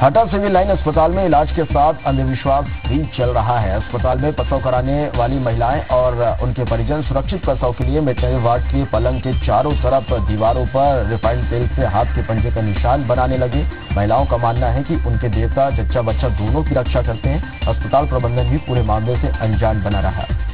हटा civil line अस्पताल में इलाज के साथ अंधविश्वास भी चल रहा है। अस्पताल में प्रसव कराने वाली महिलाएं और उनके परिजन सुरक्षित प्रसव के लिए वेटरनरी वार्ड के पलंग के चारों तरफ दीवारों पर रिफाइंड तेल से हाथ के पंजे का निशान बनाने लगे। महिलाओं का मानना है कि उनके देवता जच्चा बच्चा दोनों की रक्षा करते हैं। अस्पताल प्रबंधन भी पूरे मामले से अनजान बना रहा है।